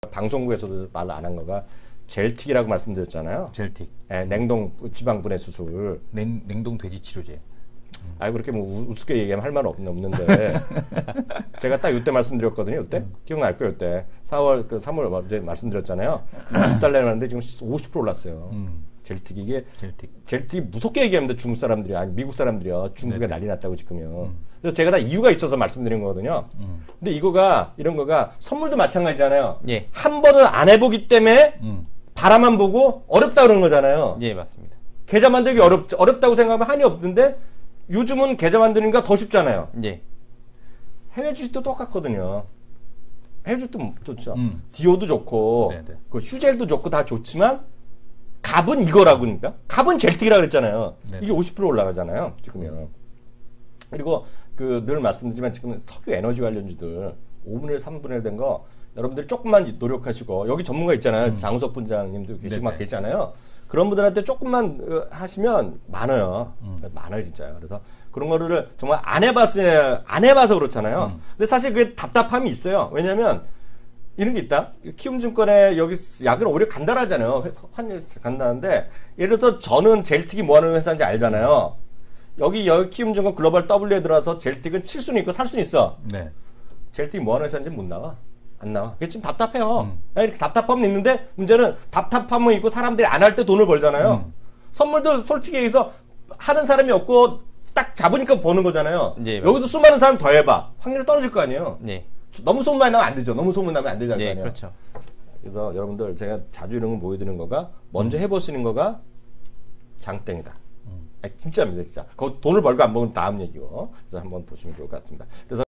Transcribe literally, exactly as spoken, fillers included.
방송국에서도 말 안 한 거가 젤틱이라고 말씀드렸잖아요. 젤틱. 네, 냉동 지방분해 수술. 냉, 냉동 돼지 치료제. 음. 아이 그렇게 뭐 우, 우습게 얘기하면 할 말 없는데 제가 딱 이때 말씀드렸거든요. 이때 음. 기억날 거예요. 이때 사월 그 삼월 이제 말씀드렸잖아요. 이십 달러 하는데 지금 오십 퍼센트 올랐어요. 음. 젤틱 이게 젤틱. 젤틱 무섭게 얘기합니다. 중국 사람들이 아니 미국 사람들이요. 중국에 네네. 난리 났다고 지금요. 음. 그래서 제가 다 이유가 있어서 말씀드린 거거든요. 음. 근데 이거가 이런 거가 선물도 마찬가지잖아요. 예. 한 번은 안 해보기 때문에 음. 바라만 보고 어렵다 그런 거잖아요. 예, 맞습니다. 계좌 만들기 어렵 어렵다고 생각하면 한이 없는데 요즘은 계좌 만드는 게 더 쉽잖아요. 예. 해외 주식도 똑같거든요. 해외 주식도 좋죠. 음. 디오도 좋고 그 휴젤도 좋고 다 좋지만 값은 이거라고 그러니까 값은 젤틱이라 그랬잖아요. 네네. 이게 오십 퍼센트 올라가잖아요. 지금요. 그리고 그 늘 말씀드리지만 지금 석유 에너지 관련주들 오분의 일, 삼분의 일 된 거 여러분들이 조금만 노력하시고 여기 전문가 있잖아요. 음. 장우석 분장님도 계시고 막 계시잖아요. 그런 분들한테 조금만 하시면 많아요. 음. 많아요 진짜요. 그래서 그런 거를 정말 안 해봤어요. 안 해봐서 그렇잖아요. 음. 근데 사실 그게 답답함이 있어요. 왜냐하면 이런 게 있다. 키움증권에 여기 약은 오히려 간단하잖아요. 환율 간단한데 예를 들어서 저는 젤틱이 뭐하는 회사인지 알잖아요. 여기 여기 키움증권 글로벌 W에 들어와서 젤틱은 칠 수는 있고 살 수는 있어. 네. 젤틱이 뭐하는 회사인지 못 나와. 안 나와. 그게 지금 답답해요. 음. 이렇게 답답함은 있는데 문제는 답답함은 있고 사람들이 안 할 때 돈을 벌잖아요. 음. 선물도 솔직히 얘기해서 하는 사람이 없고 딱 잡으니까 버는 거잖아요. 네, 여기도 수많은 사람 더 해봐. 확률이 떨어질 거 아니에요. 네. 너무 소문만 나면 안 되죠. 너무 소문 나면 안 되잖아요. 네, 그렇죠. 그래서 여러분들 제가 자주 이런 거 보여드리는 거가 먼저 음. 해보시는 거가 장땡이다. 음. 아니, 진짜입니다. 진짜. 그 돈을 벌고 안 버는 다음 얘기고. 그래서 한번 보시면 좋을 것 같습니다. 그래서